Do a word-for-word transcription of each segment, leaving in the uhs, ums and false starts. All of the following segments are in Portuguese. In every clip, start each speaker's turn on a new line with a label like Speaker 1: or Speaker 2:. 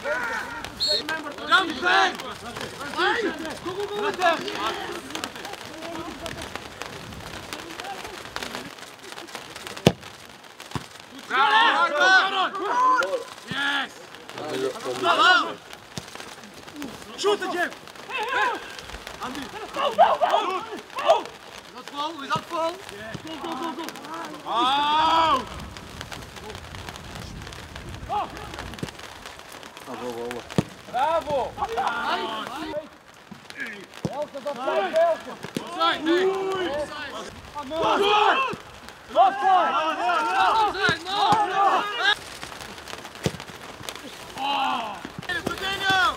Speaker 1: Jump back! Go, go, go! Yes! Bravo! Shoot again! Andy! Go, go, go! Go! Without fall, without fall! Yeah. Go, go, go, go! Oh! Bravo! Elke is op tijd, Elke! Offside, nee! Offside! Offside! Offside, no! Oh! Continue!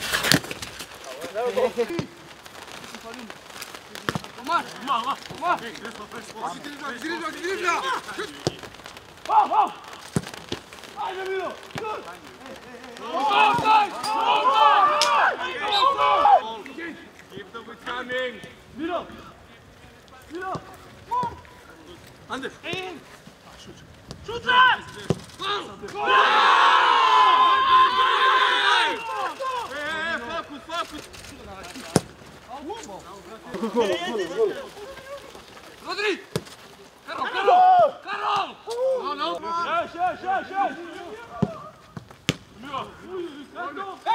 Speaker 1: Kom maar! Kom maar, kom maar! Dribbla, dribbla! Wow, wow! Ai, meu Deus! Offside! Offside! Keep them with coming! Middle! Middle! Anders! In! Shoot that! Hey, focus, focus! Rodri! Carol, Carol! Carol! No, no! Yes, yes, yes, yes!